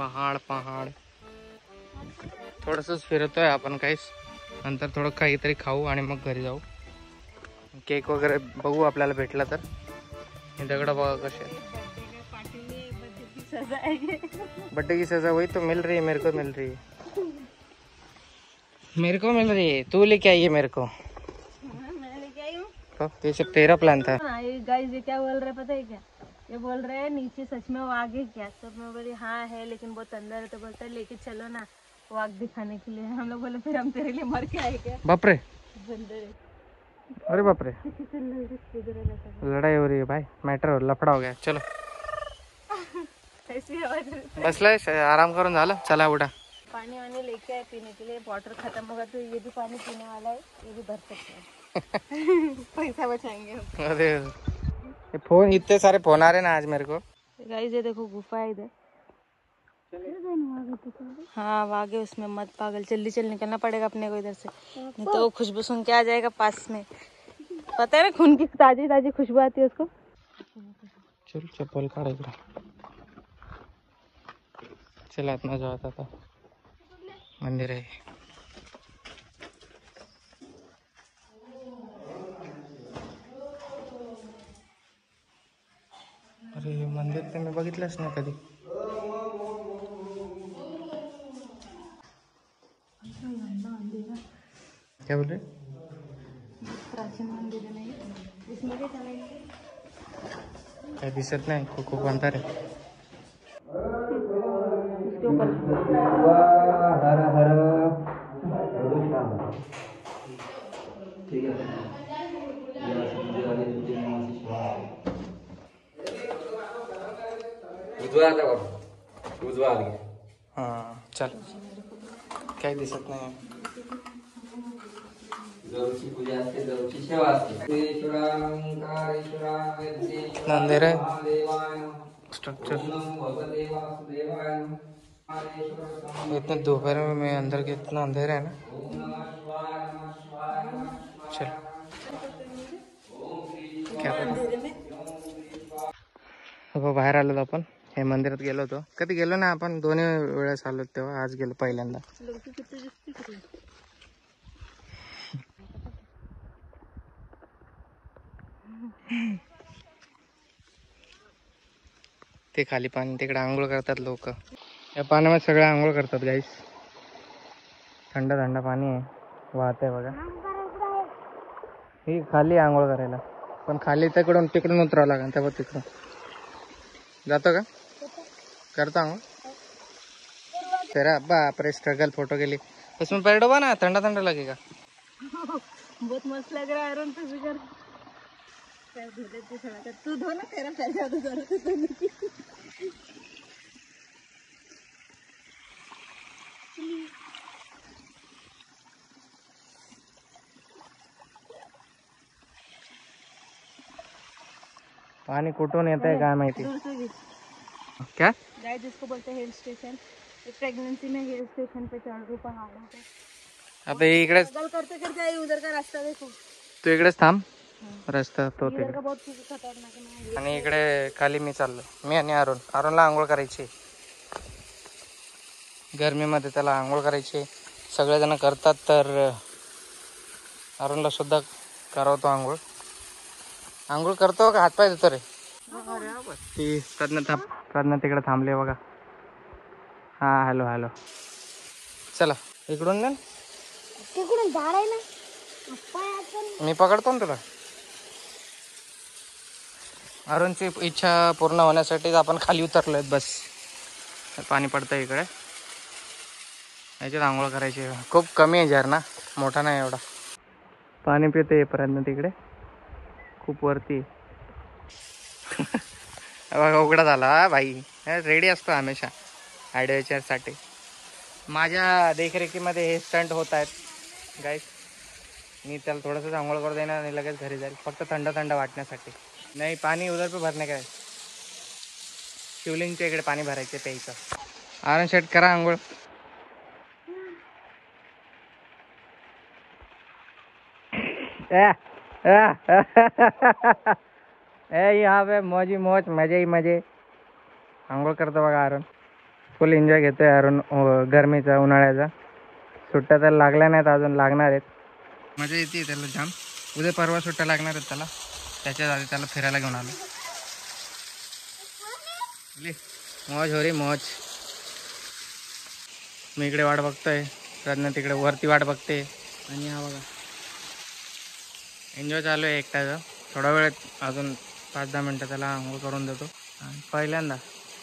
पहाड पहाड. थोडंसंच फिरतोय आपण काहीच. नंतर थोडं काहीतरी खाऊ आणि मग घरी जाऊ. केक वगैरे बघू आपल्याला भेटला तर. हे दगड बघा कसे. बर्थडे की सजा वही तो मिल रही है, मेरे को मिल रही है, मेरे को मिल रही है. तू लेके आई है मेरे को. मैं लेके आई हूँ. तो ये सब तेरा प्लान था. गाइस ये क्या बोल रहे पता है क्या, ये बोल रहे हैं नीचे सच में वाघ है क्या. तो मैं बोली हाँ है लेकिन बहुत अंदर है. तो बोलता है लेके चलो ना वाघ दिखाने के लिए. हम लोग बोले फिर हम तेरे लिए मर के आए क्या. बाप रे. बंदर. अरे बाप रे. लड़ाई हो रही है भाई. मैटर लफड़ा हो गया. चलो ऐसी आवाज. बसलाय आराम करून झालं. चला उठा. पानी वानी लेके आए पीने के लिए. वाटर खत्म होगा तो ये भी पानी पीने वाला है, ये भी भर सकते हैं. पैसा बचाएंगे हम. अरे ये फोन, इतने सारे फोन आ रहे ना आज मेरे को. गाइस ये देखो गुफा है इधर. हाँ वाघ है उसमें. मत पागल, जल्दी चल निकलना पड़ेगा अपने को इधर से, नहीं तो खुशबू सुन के आ जाएगा पास में. पता है ना खून की ताजी ताजी खुशबू आती है उसको. चल चप्पल काढ इकडे. चला आत मजा आता था. मंदिर आहे. अरे हे मंदिर तर मी बघितलंच नाही कधी. क्या बोल रहे. प्राचीन मंदिर है नहीं इसमें क्या चलाएंगे. काही दिसत नाही. खूप अंधार आहे. हर हर. उजवा हाँ चल. काही दिसत नाही. गौची पूजा असते, गौची सेवा असते. कितना अंधेरा है. स्ट्रक्चर इतने दोपहर में मैं अंदर के इतना अंधेरा है ना. चल क्या पता. बाहेर आलो आपण. हे मंदिरात गेलो होतो. कधी गेलो ना आपण. दोन्ही वेळेस आलो तेव्हा. आज गेलो पहिल्यांदा. ते खाली पाणी तिकडे आंघोळ करतात लोक. या पाण्यामध्ये सगळे आंघोळ करतात गाईस. थंड थंड पाणी आहे. वाहत आहे बघा. ही खाली आंघोळ करायला. पण खाली तिकडून उतरावं लागेल. तेव्हा तिकडून जातो का. करता आंघोळ. तेरा बाप रे स्ट्रगल फोटो के लिए. उसमें पैर डुबा ना. ठंडा ठंडा लगेगा. बहुत मस्त लग रहा है. आयरन पे भी कर. तू धो ना तेरा पैर ज्यादा जरूरत है. पानी कुठून येत आहे काय माहिती. क्या गाइस जिसको बोलते हैं हिल स्टेशन. प्रेगनेंसी में हिल स्टेशन पे चढ़ रहे पहाड़ों पे. आता इकडे करते करते उधर का रास्ता देखो. तू इकडेच थांब. रस्ता तो इधर तिकडे. का बहुत खतरनाक है. आणि इकडे खाली मी चाललो. मी आणि अरुणला आंघोळ करायची. गरमीमध्ये त्याला आंघोळ करायची. सगळेजण करतात तर अरुणला सुद्धा करवतो आंघोळ. आंघोळ करतो का हातपाय धुतो रे. ती प्रज्ञा तिकडे थांबले बघा. हा हॅलो हॅलो. चला इकडून ना. तिकडून झाड आहे ना. मी पकडतो ना तुला. अरुणची इच्छा पूर्ण होण्यासाठी आपण खाली उतरलोय. बस पाणी पडतंय इकडे. याच्यात आंघोळ करायची. खूप कमी आहे झरना. मोठा नाही एवढा. पाणी पिते येईपर्यंत तिकडे. खूप वरती. बघा उघडा झाला भाई. रेडी असतो हमेशा ॲडव्हेंचरसाठी. माझ्या देखरेखीमध्ये हे स्टंट होत आहेत गाईस. मी त्याला थोडंसं आंघोळ करू देणार आणि लगेच घरी जाईल. फक्त थंड थंड वाटण्यासाठी. नाही पाणी उधर पे भरणे काय. शिवलिंगच्या इकडे पाणी भरायचे प्यायचं. आरण शेट करा आंघोळ. यहाँ पे मौज ही मौज, मजे ही मजे. आंघोळ करतो बघा आरण. फुल एन्जॉय घेतोय अरुण गरमीचा उन्हाळ्याचा. सुट्ट्या तर लागल्या नाहीत अजून, लागणार आहेत. मजा येते त्याला जाम. उद्या परवा सुट्ट्या लागणार आहेत त्याला. त्याच्या आधी त्याला फिरायला घेऊन आलो. मौज हो रे मौज. मी इकडे वाट बघतोय, प्रज्ञा तिकडे वरती वाट बघते. आणि हा बघा एन्जॉय चालू आहे एकट्याचं. थोडा वेळ अजून 5-10 मिनटं त्याला आंघोळ करून देतो. आणि पहिल्यांदा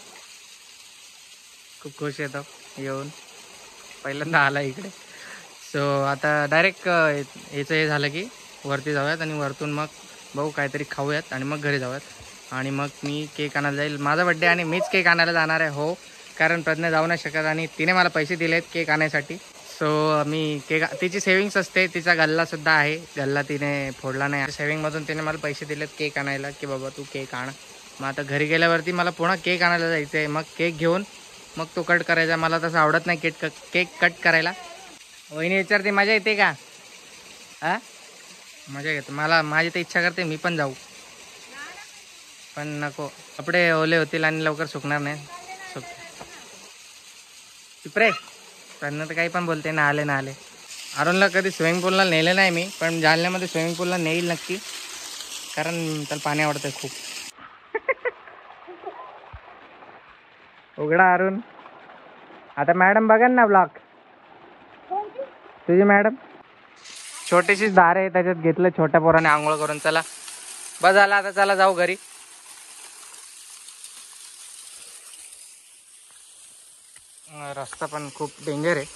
खूप खुश येतो येऊन, पहिल्यांदा आला इकडे. सो आता डायरेक्ट याचं हे झालं की वरती जाऊयात आणि वरतून मग बघू काहीतरी खाऊयात आणि मग घरी जाऊयात. आणि मग मी केक आणायला जाईल. माझा बड्डे आणि मीच केक आणायला जाणार आहे. हो, कारण प्रज्ञा जाऊ नाही शकत आणि तिने मला पैसे दिले आहेत केक आणायसाठी. सो मी केक, तिची सेविंग्स असते, तिचा गल्लासुद्धा आहे. गल्ला तिने फोडला नाही. सेविंगमधून तिने मला पैसे दिलेत केक आणायला की बाबा तू केक आण. मग आता घरी गेल्यावरती मला पुन्हा केक आणायला जायचं आहे. मग केक घेऊन मग तो कट करायचा. मला तसं आवडत नाही केक कट करायला. वहिनी विचारते मजा येते का? हां, मजा येते. माझी तर इच्छा करते मी पण जाऊ, पण नको, कपडे ओले होतील आणि लवकर सुकणार नाही. पिपरे त्यांना तर काही पण बोलते ना आले. अरुणला कधी स्विमिंग पूलला नेलं नाही मी, पण जालन्यामध्ये स्विमिंग पूलला नेईल नक्की, कारण त्याला पाणी आवडतं खूप. उघडा अरुण. आता मॅडम बघा ना ब्लॉग. तुझी मॅडम छोटीशीच दार आहे, त्याच्यात घेतलं छोट्या पोराने आंघोळ करून. चला बस झाला आता, चला जाऊ घरी. रस्ता पण खूप डेंजर आहे.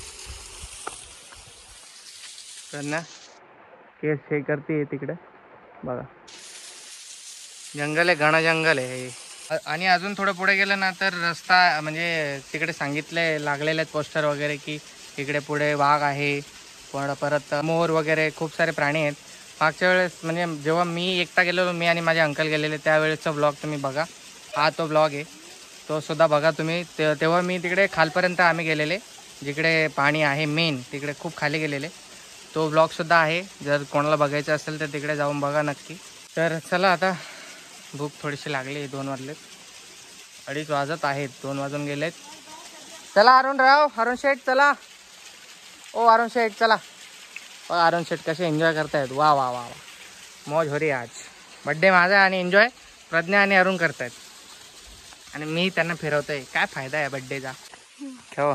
तर ना केस हे करते तिकडे बघा, जंगल आहे, घणं जंगल आहे. आणि अजून थोडं पुढे गेलं ना तर रस्ता, म्हणजे तिकडे सांगितले लागलेले आहेत पोस्टर वगैरे की इकडे पुढे वाघ आहे, पण परत मोर वगैरे खूप सारे प्राणी आहेत. मागच्या वेळेस म्हणजे जेव्हा मी एकटा गेलेलो, मी आणि माझे अंकल गेलेले, त्यावेळेसचा ब्लॉग तुम्ही बघा. हा तो ब्लॉग आहे, तो सुद्धा बघा तुम्ही. तेव्हा मी तिकडे खालपर्यंत आम्ही गेलेले, जिकडे पाणी आहे मेन, तिकडे खूप खाली गेलेले. तो ब्लॉगसुद्धा आहे, जर कोणाला बघायचं असेल तर तिकडे जाऊन बघा नक्की. तर चला आता भूक थोडीशी लागली. 2 वाजलेत, 2:30 वाजत आहेत, 2 वाजून गेलेत. चला अरुण राव, अरुण शेठ चला. ओ अरुण शेठ चला. अरुण शेठ कसे एन्जॉय करतायत. वा वा वा वा, मौज हो रही आज. बड्डे माझा आणि एन्जॉय प्रज्ञा आणि अरुण करतायत आणि मी त्यांना फिरवतोय. काय फायदा आहे बड्डेचा. ठेवा,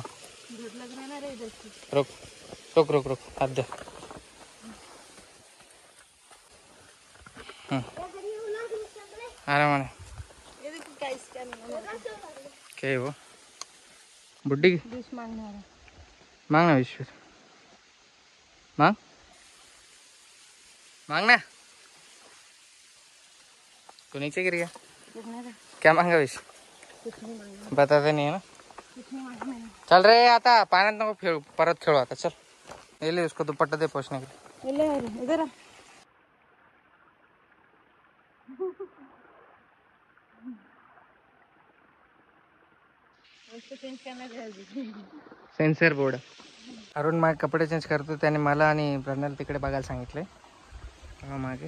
रुक रुक रुक रुक हात दे. आरामाने काय हो बुड्डी मांग ना विश्व, मांग ना. तू नीचे गिर गया, क्या मांगा विश्व? बताते नहीं है ना. चल रे आता पाण्यात नको खेळू, परत खेळू आता. चल ले उसको दुपट्टा दे पोछने के लिए. इधर सेन्सर बोर्ड. अरुण मागे कपडे चेंज करतो, त्याने मला आणि प्रज्ञाला तिकडे बघायला सांगितले. मागे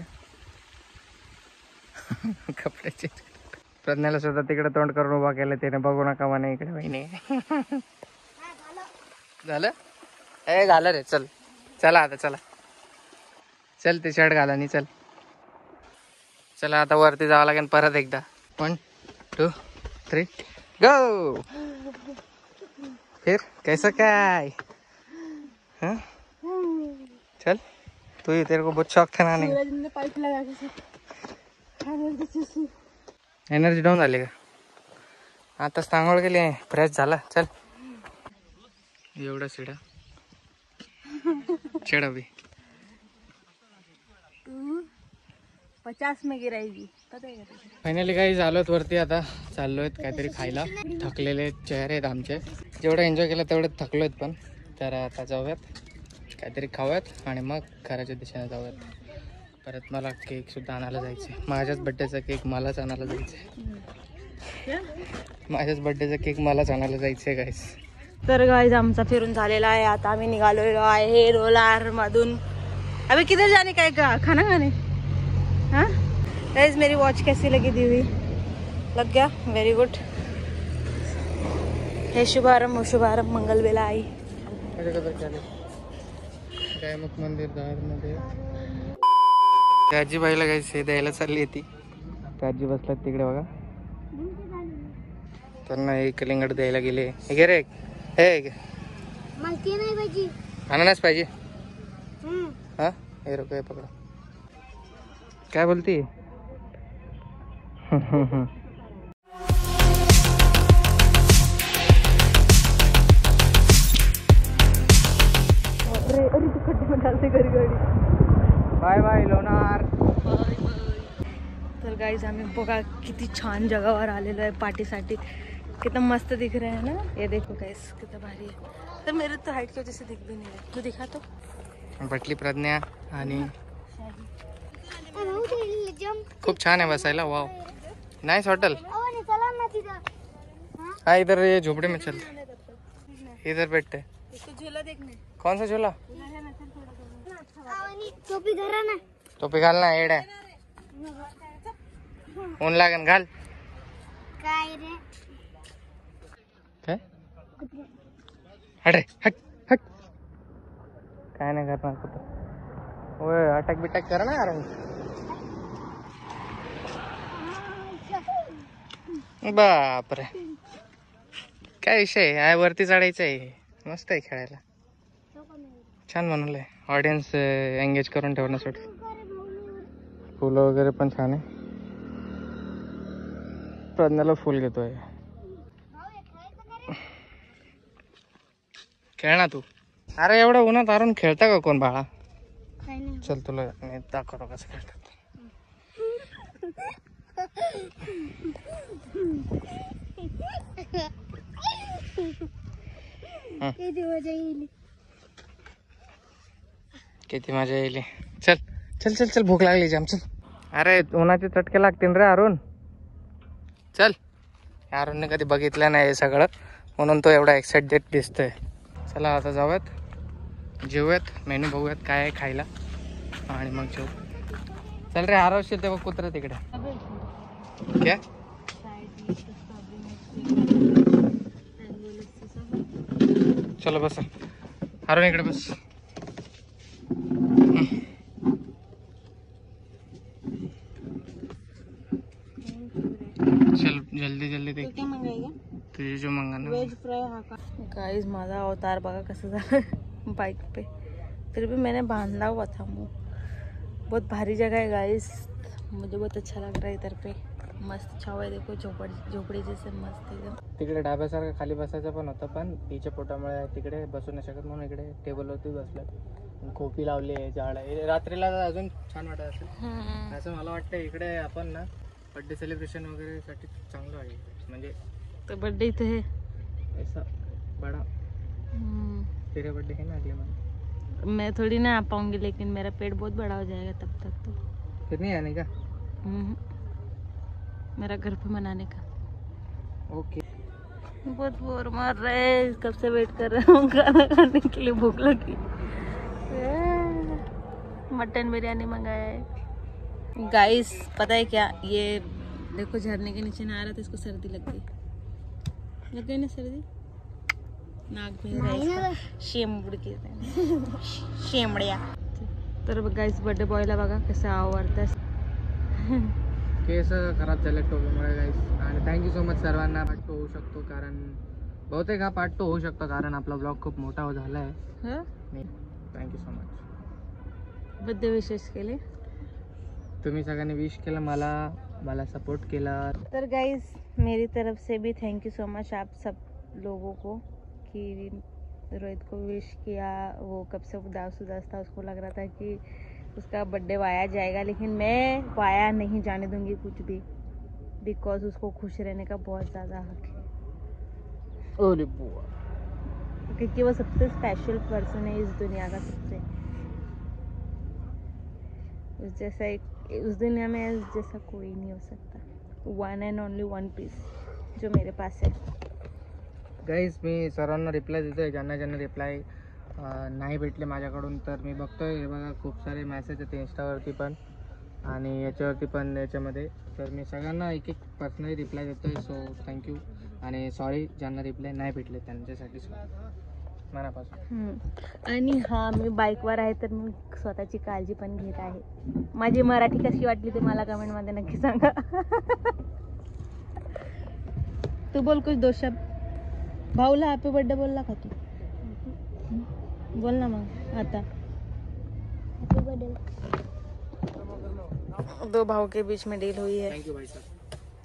कपडे चेंज. प्रज्ञाला सुद्धा तिकडे तोंड करून उभा केलं त्याने, बघू नका म्हणे इकडे. वहिनी झालं ए झालं रे. चल चला आता, चला चल ते शर्ट घाला आणि चल. चला आता वरती जावं लागेल परत एकदा. 1 2 3 गो. फिर कैसा काय? हाँ चल, तू ही, तेरे को बहुत शौक था ना. नहीं पाइप लगा के एनर्जी डाऊन झाली का? आता सांगोळ गेली, फ्रेश झाला. चल एवढा शिडा चढ अभी 50 में गिराएगी. फायनली काही झालोत वरती. आता चाललोय काहीतरी खायला. थकलेले चेहरे आहेत आमचे. जेवढं एन्जॉय केलं तेवढं थकलोय पण. तर आता जाऊयात, काहीतरी खाऊयात आणि मग घराच्या दिशेने जाऊयात. परत मला केक सुद्धा आणायला जायचं आहे. माझ्याच बड्डेचा केक मलाच आणायला जायचं आहे. माझ्याच बड्डेचा केक मलाच आणायला जायचं आहे गाईस. तर गाइस आमचा फिरून झालेला आहे. आता आम्ही निघालेलो आहे रोलार मधून. अभी किधर जाने का है? खाना खाने. हाँ गाइस, मेरी वॉच कैसी लगी दी हुई? लग गया, वेरी गुड. हे शुभारंभ मंगलवेला आई. गायमुख मंदिर मध्ये त्या आजीबाईला काही हे द्यायला चालली ती. त्या आजी बसल्यात तिकडे बघा. त्यांना हे कलिंगड द्यायला गेले. हे घे रे. हे घे. अननस पाहिजे. हा हे रुपये पकडा. काय बोलती. Bye bye Lonar. तर गाईज आम्ही बघा किती छान जगावर आलेलो आहे पार्टीसाठी. कितना मस्त दिख रहा है ना. ये देखो गाइस कितना भारी है. तर मेरे तो हाइट की वजह से दिख भी नहीं रहा. तू दिखा तो. बटली प्रज्ञा आणि खूप छान आहे बसायला. Wow nice hotel. हाँ इधर ये झोपड़े में चल. इधर बैठते. झूला देखने. कौन सा झूला. टोपी टोपी घाल ना. एड आहे. ऊन लागन घाल. काय हट रे. हट हट. काय नाही करणार कुठं. ओय अटक बिटक कर ना यार. बापरे काय विषय आहे. वरती चढायचं आहे. मस्त आहे खेळायला. छान बनवलंय. ऑडियन्स एंगेज करून ठेवण्यासाठी. फुलं वगैरे पण छान आहे. प्रज्ञाला फुल घेतोय. खेळ ना तू. अरे एवढं उन्हात आरून खेळता का कोण बाळा. चल तुला दाखवतो कसं खेळतात. किती मजा येईल. चल चल चल चल. भूक लागली जाम. चल. अरे उन्हाचे चटके लागतील रे अरुण. चल. अरुणने कधी बघितलं नाही हे सगळं म्हणून तो एवढा एक्साइटेड दिसतोय. चला आता जाऊयात जेवूयात. मेनू बघूयात काय आहे खायला आणि मग जेवू. चल रे. हरवशील तेव्हा कुत्रा तिकडे. क्या चलो बस. अरुण इकडे बस. चल जल्दी जल्दी देख. तुझे जो मंगाना. वेज फ्राई हा का. गाइस माझा अवतार बघा कसं झालं बाइक पे. फिर भी मैंने बांधा हुआ था मुँह. बहुत भारी जगह है गाइस. मुझे बहुत अच्छा लग रहा है इधर पे. मस्त छाव आहे. देखो झोपडी जैसे मस्त एकदम. तिकडे डाब्यासारखं खाली बसायचं पण होतं पण तिच्या पोटामुळे तिकडे बसू नाही शकत म्हणून इकडे टेबलवरती बसलं. खोपी लावली आहे. झाड आहे. रात्रीला अजून छान वाटत असेल असं मला वाटतं. इकडे आपण ना बर्थडे सेलिब्रेशन वगैरे साठी चांगलं आहे. म्हणजे तो बर्थडे इथे है ऐसा बड़ा. तेरा बर्थडे है ना अगले मंथ. मैं थोड़ी ना आ पाऊंगी लेकिन मेरा पेट बहुत बड़ा हो जाएगा तब तक. तो फिर नहीं आने का. मेरा घर पे मनाने का. ओके. बहुत बोर मार रहे. कब से वेट कर रहा हूँ खाना खाने के लिए. भूख लगी. मटन बिरयानी मंगाया है गाइस. पता है क्या ये देखो झरने के नीचे ना आ रहा था. इसको सर्दी लग गई ना सर्दी. नाक में शेंबड के शेंबड्या. तर गाइस बर्थडे बॉयला बघा कसं आवडतं. केस खराब झाले टोपीमुळे गाईस. आणि थँक्यू सो मच सर्वांना. पार्ट 2 होऊ शकतो कारण बहुतेक हा पार्ट 2 होऊ शकतो कारण आपला ब्लॉग खूप मोठा झाला आहे. Thank you so much. बर्थडे विशेष केले. तुम्ही सगळ्यांनी विश केलं मला सपोर्ट केला. तर गाइस मेरी तरफ से भी थैंक यू सो मच आप सब लोगों को कि रोहित को विश किया. वो कब से उदास था. उसको लग रहा था कि उसका बर्थडे वाया जाएगा लेकिन मैं वाया नहीं जाने दूंगी कुछ भी. बिकॉज उसको खुश रहने का बहुत ज़्यादा हक है. अरे बुआ. क्योंकि वो सबसे स्पेशल पर्सन है इस दुनिया का. सबसे उस जैसा उस दुनिया में उस जैसा कोई नहीं हो सकता. One and only one piece जो मेरे पास है. गाईज मी सर्वांना रिप्लाय देतोय. ज्यांना रिप्लाय नाही भेटले माझ्याकडून तर मी बघतोय. हे बघा खूप सारे मेसेज आहेत इंस्टावरती पण आणि याच्यावरती पण याच्यामध्ये. तर मी सगळ्यांना एक एक पर्सनली रिप्लाय देतोय. सो थँक्यू आणि सॉरी ज्यांना रिप्लाय नाही भेटले त्यांच्यासाठी मनापासून. आणि हा मी बाईकवर आहे तर मी स्वतःची काळजी पण घेत आहे. माझी मराठी कशी वाटली ते मला कमेंटमध्ये नक्की सांगा. तू बोल कुछ दो शब्द. भाऊला हॅपी बर्थडे बोलला का तू? बोल ना मग आता. दो भाव के बीच में डील हुई है. थँक्यू भाई साहब.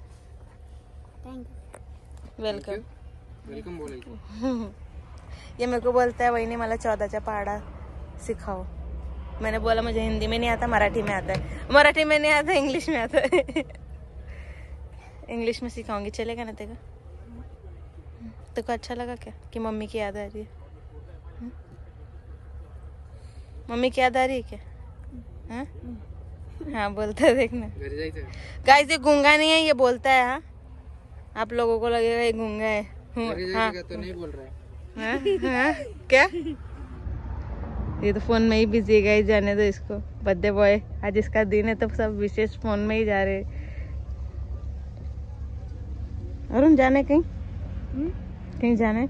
वेलकम. वेलकम बोलायचं. ये मेरे को बोलता है वही मला 14 पहाड़ा सिखाओ. मैंने बोला मुझे हिंदी में नहीं आता, मराठी में आता है. मराठी में नहीं आता, इंग्लिश में आता है. इंग्लिश में सिखाऊंगी, चलेगा ना तेगा? तेको अच्छा लगा क्या कि मम्मी की याद आ रही है? मम्मी की याद आ रही है क्या? हाँ हाँ बोलता है, देखना. घरी जायचं. गाइस ये गूंगा नहीं है, ये बोलता है. हाँ आप लोगों को लगेगा ये गूंगा है. घरी हाँ जायचं का? तो नहीं बोल रहा है. हाँ? हाँ? क्या? ये तो फोन में ही बिजी गई. जाने दो इसको. बर्थडे बॉय आज इसका दिन है तो सब विशेष फोन में ही जा रहे. अरुण जाने कहीं? कहीं जाने?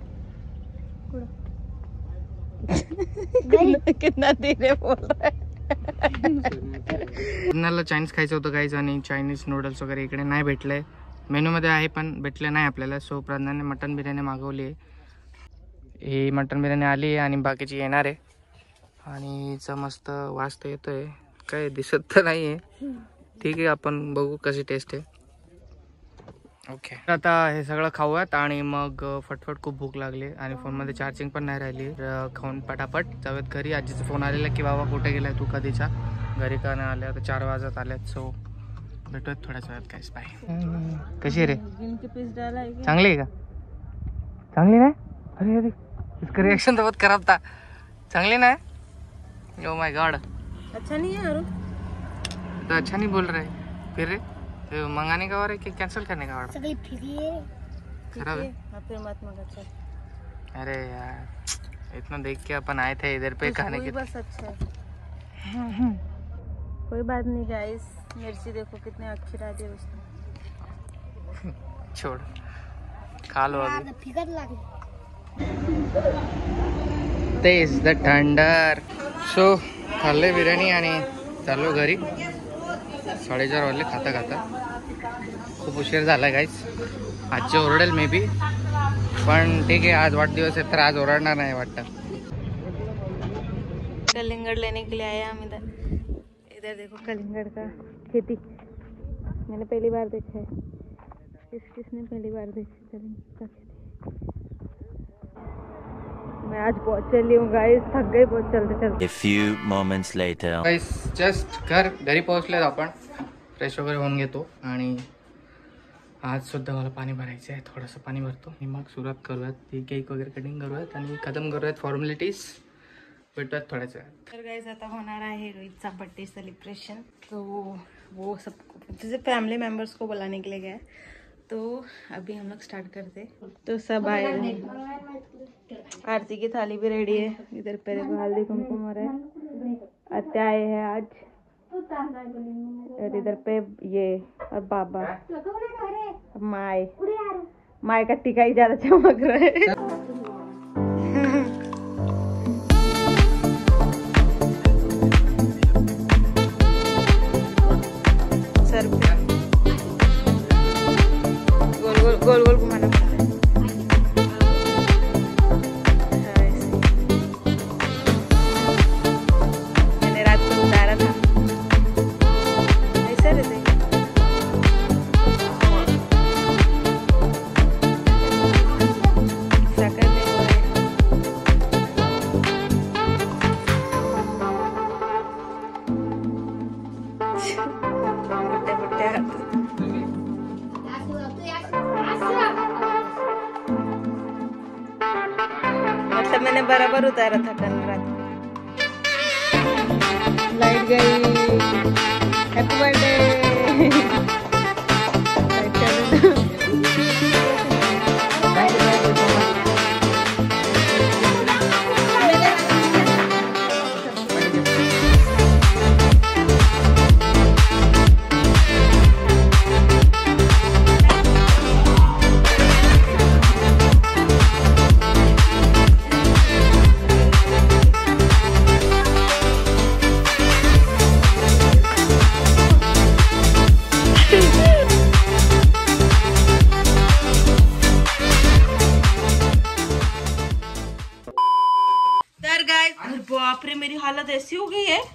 कितना धीरे बोल रहा है. आपल्याला चायनीज खायचं होतं गाईज आणि चायनीज नूडल्स वगैरे इकडे नाही भेटले. मेनूमध्ये आहे पण भेटले नाही आपल्याला. सो प्रज्ञाने मटन बिर्याणी मागवली आहे. ही मटन बिर्याणी आली आहे आणि बाकीची येणार आहे. आणि हिचा मस्त वास तर येतोय, काय दिसत तर नाही आहे. ठीक आहे, आपण बघू कशी टेस्ट आहे. ओके, आता हे सगळं खाऊयात आणि मग फटफट खूप भूक लागली आणि फोनमध्ये चार्जिंग पण नाही राहिली. खाऊन पटापट जाऊयात घरी. आजीचा फोन आलेला की बाबा कुठे गेलाय तू कधीचा, घरी का नाही आले. आता 4 वाजत आल्यात. सो भेटूयात थोड्याच वेळात. काहीच बाय. कशी रे? चांगली आहे का? चांगली नाही? अरे अरे इसका रिएक्शन तो बहुत खराब था. चांगली नाही? Oh my god. अच्छा नहीं है अरुण? तो अच्छा नहीं बोल रहे. फिर रे मंगाने का और है कि कैंसिल करने का ऑर्डर? खराब है. फिर मत मंगा. चल. अरे यार इतना देख के अपन आए थे इधर पे खाने के. बस अच्छा है. कोई बात नहीं गाइस. मिर्ची देखो कितने अच्छी डाली है उसने. छोड़ खा लो अभी. तेज द थंडर. सो खाल्ले बिर्याणी आणि चाललो घरी. 4:30 वाजले खाता खाता. खूप उशीर झाला गाईस. आजचे ओरडेल मे बी, पण ठीक आहे. आज वाढदिवस आहे तर आज ओरडणार नाही वाटतं. कलिंगड़ लेने के लिए आए हम इधर. इधर देखो कलिंगड़ का खेती. मैंने पहली बार देखा है. किसने पहली बार देखी कलिंगड़ का खेती? मैं आज बहुत चली हूँ गाइस, थक गई बहुत चलते चलते. A few moments later. Guys just घरी पोहोचलेत आपण. फ्रेश वगैरे होऊन घेतो आणि आज सुद्धा मला पाणी भरायचं आहे. थोडंसं पाणी भरतो आणि मग सुरुवात करूयात. ती केक वगैरे कटिंग करूयात आणि खतम करूयात फॉर्मॅलिटीज. भेटूयात थोड्याच वेळात. तर गाइस आता होणार आहे रोहितचा बर्थडे सेलिब्रेशन. तो वो सब जैसे फैमिली मेम्बर्स को बुलाने के लिए गया. तो अभी हम लोग स्टार्ट करते. तो सब आए. आरती की थाली भी रेडी है. इधर पे देखो हल्दी कुमकुम हो रहा है. आत्या आए हैं आज. और इधर पे ये और बाबा माए का टीका ही ज्यादा चमक रहा है. सर गोल गोल गोल गोल घुमाना पड़ता है. मैंने रात को उतारा था. ऐसा रहता है. साकर नहीं हो रहा है. बुट्टे बुट्टे हाथ. मतलब मैंने बराबर उतारा था कल रात को. लाइट गई. Happy birthday. बाप रे, मेरी हालत ऐसी हो गई है.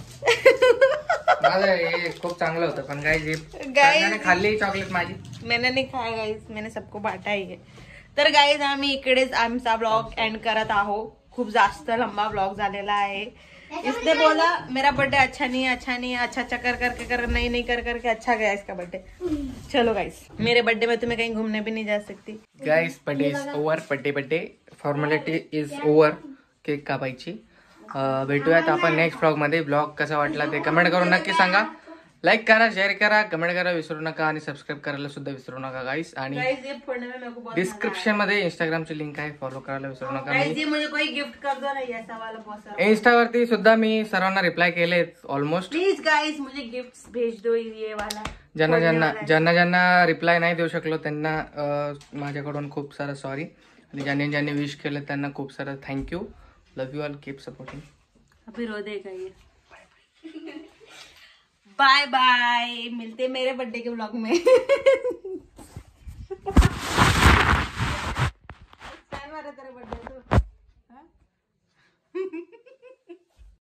माझं हे खूप चांगलं होतं पण गाईज खाल्ली चॉकलेट माझी. मैंने नहीं खाया गाईज, मैंने सबको बांटा ही है. तर गाईज आम्ही इकडेच आमचा ब्लॉग एंड करत आहो. खूप जास्त लंबा ब्लॉग झालेला आहे. इसने बोला मेरा बर्थडे अच्छा नहीं है, अच्छा नहीं है, अच्छा अच्छा कर करके कर नहीं कर करके अच्छा गया इसका बर्थडे. चलो गाइस, मेरे बर्थडे में तुम्हें कहीं घूमने भी नहीं जा सकती. Guys birthday is over. Birthday formality is over. Cake कापायची. भेटूयात आपण नेक्स्ट ब्लॉग मध्ये. ब्लॉग कसा वाटला ते कमेंट करून नक्की सांगा. लाईक करा, शेअर करा, कमेंट करा विसरू नका आणि सबस्क्राईब करायला सुद्धा विसरू नका गाईस. आणि गाइस ये फोड़ने में मेरे को बहुत डिस्क्रिप्शन मध्ये इंस्टाग्रामची लिंक आहे, फॉलो करायला विसरू नका. गाइस ये मुझे कोई गिफ्ट कर दो ना, ऐसा वाला बहुत सारा. इंस्टावरती सुद्धा मी सर्वांना रिप्लाय केले ऑलमोस्ट. प्लीज गाइस मुझे गिफ्ट्स भेज दो ये वाला. ज्यांना रिप्लाय नाही देऊ शकलो त्यांना माझ्याकडून खूप सारं सॉरी. आणि ज्यांनी विश केलं त्यांना खूप सारं thank you. Love you all, keep supporting. अभी रो देगा ये. बाय बाय, मिलते मेरे बर्थडे के ब्लॉग में. टाइम आ रहा तेरा बर्थडे तो.